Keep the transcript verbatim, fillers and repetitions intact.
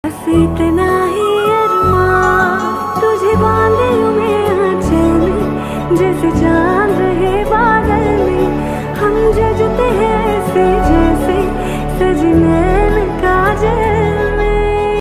बस इतना ही अरमान तुझे बांधे हुए आंचल में, जैसे चाँद